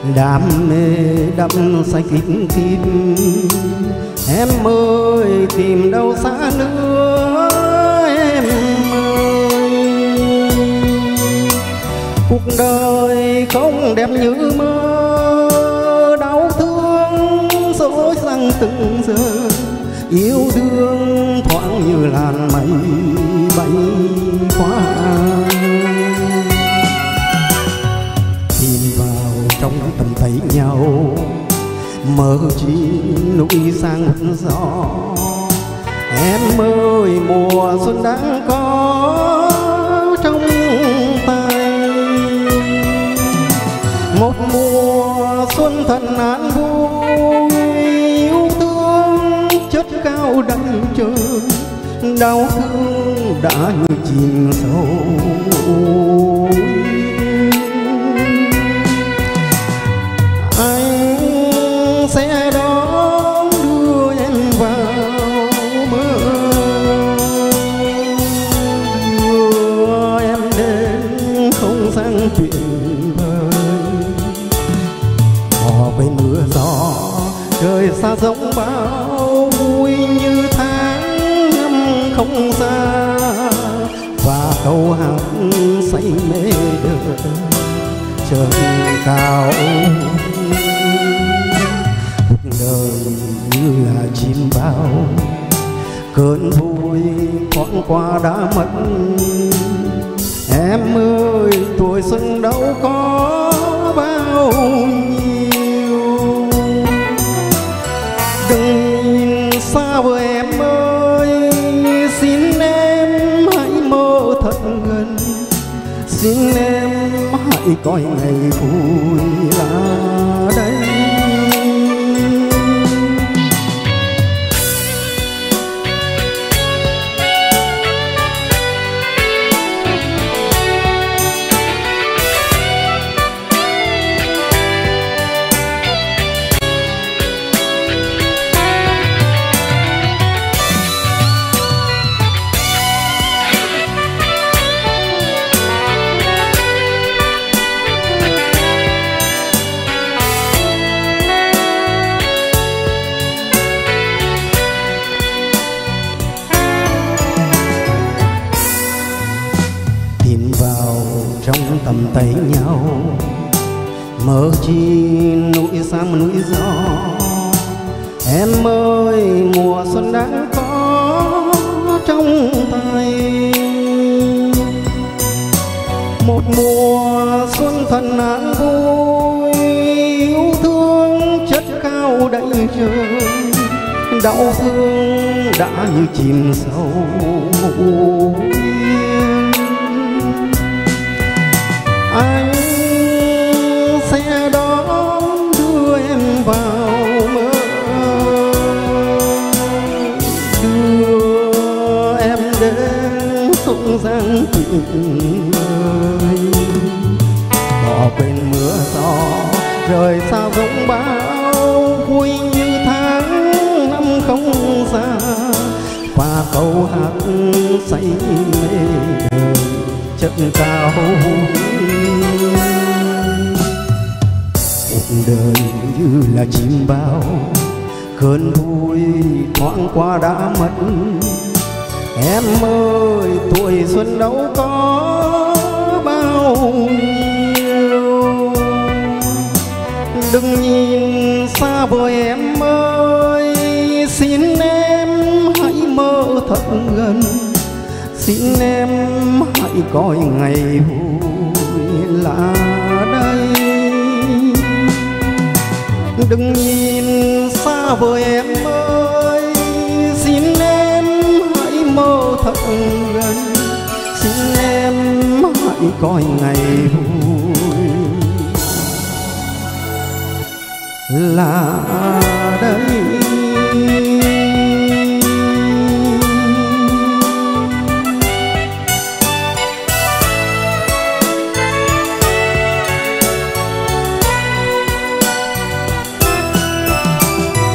đam mê đắm say kín kín. Em ơi tìm đâu xa nữa em ơi, cuộc đời không đẹp như mơ, đau thương dối răng từng giờ, yêu đương thoáng như làn mây bay qua. Tìm vào trong tầm tay nhau, mơ chi núi sang gió. Em ơi mùa xuân đang có trong tay, một mùa xuân thật an vui, yêu thương chất cao đằng trời, đau thương đã như chìm sâu. Anh sẽ đón đưa em vào mơ, đưa em đến không gian tuyệt vời, bỏ quên mưa gió trời xa rộng bão, vui như tháng năm không xa, và câu hát say mê đời trời cao. Cuộc đời như là chim bao, cơn vui thoáng qua đã mất. Em ơi tuổi xuân đâu có bao nhiêu, đừng nhìn xa với em ơi, xin em hãy mơ thật gần, xin em hãy coi ngày vui là đây. Trong tầm tay nhau, mơ chi núi sam núi gió. Em ơi mùa xuân đã có trong tay, một mùa xuân thật an vui, yêu thương chất cao đầy trời, đau thương đã như chìm sâu. Anh sẽ đón đưa em vào mơ, đưa em đến không gian tuyệt vời, bỏ quên mưa gió trời xa rộng bão, vui như tháng năm không xa, và câu hát say mê đời chất cao. Cuộc đời như là chim bao, cơn vui thoáng qua đã mất. Em ơi tuổi xuân đâu có bao nhiêu, đừng nhìn xa vời em ơi, xin em hãy mơ thật gần, xin em hãy coi ngày vui là đây. Đừng nhìn xa vời em ơi, xin em hãy mơ thật gần, xin em hãy coi ngày vui là đây.